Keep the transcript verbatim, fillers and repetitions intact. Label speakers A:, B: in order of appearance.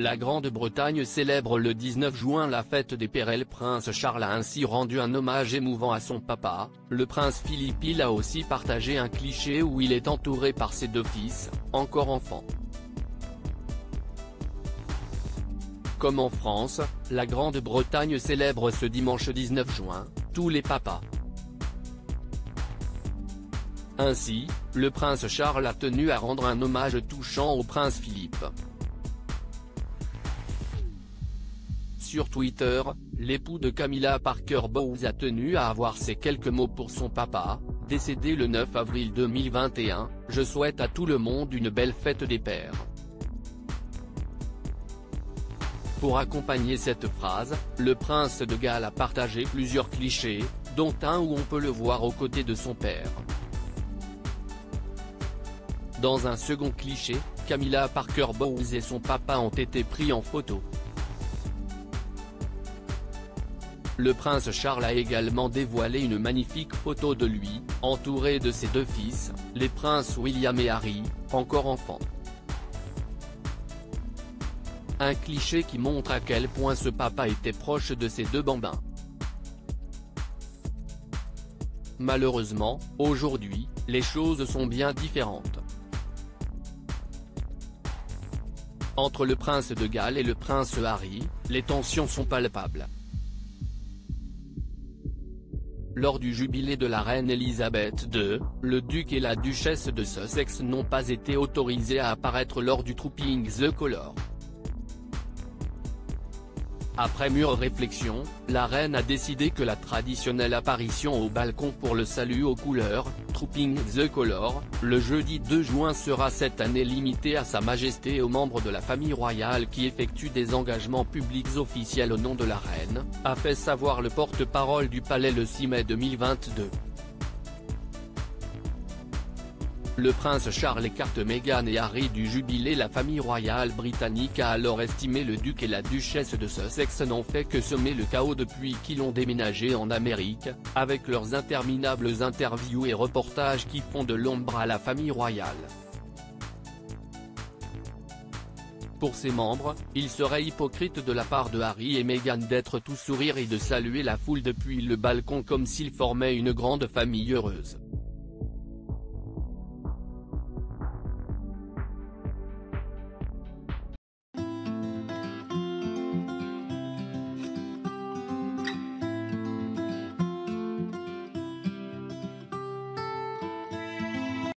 A: La Grande-Bretagne célèbre le dix-neuf juin la fête des pères. Le prince Charles a ainsi rendu un hommage émouvant à son papa. Le prince Philippe il a aussi partagé un cliché où il est entouré par ses deux fils, encore enfants. Comme en France, la Grande-Bretagne célèbre ce dimanche dix-neuf juin, tous les papas. Ainsi, le prince Charles a tenu à rendre un hommage touchant au prince Philippe. Sur Twitter, l'époux de Camilla Parker Bowles a tenu à avoir ces quelques mots pour son papa, décédé le neuf avril deux mille vingt et un, « Je souhaite à tout le monde une belle fête des pères ». Pour accompagner cette phrase, le prince de Galles a partagé plusieurs clichés, dont un où on peut le voir aux côtés de son père. Dans un second cliché, Camilla Parker Bowles et son papa ont été pris en photo. Le prince Charles a également dévoilé une magnifique photo de lui, entouré de ses deux fils, les princes William et Harry, encore enfants. Un cliché qui montre à quel point ce papa était proche de ses deux bambins. Malheureusement, aujourd'hui, les choses sont bien différentes. Entre le prince de Galles et le prince Harry, les tensions sont palpables. Lors du jubilé de la reine Elisabeth deux, le duc et la duchesse de Sussex n'ont pas été autorisés à apparaître lors du Trooping the Colour. Après mûre réflexion, la reine a décidé que la traditionnelle apparition au balcon pour le salut aux couleurs, Trooping the Colour, le jeudi deux juin sera cette année limitée à Sa Majesté et aux membres de la famille royale qui effectuent des engagements publics officiels au nom de la reine, a fait savoir le porte-parole du palais le six mai deux mille vingt-deux. Le prince Charles écarte Meghan et Harry du jubilé. La famille royale britannique a alors estimé le duc et la duchesse de Sussex n'ont fait que semer le chaos depuis qu'ils ont déménagé en Amérique, avec leurs interminables interviews et reportages qui font de l'ombre à la famille royale. Pour ses membres, il serait hypocrite de la part de Harry et Meghan d'être tout sourire et de saluer la foule depuis le balcon comme s'ils formaient une grande famille heureuse.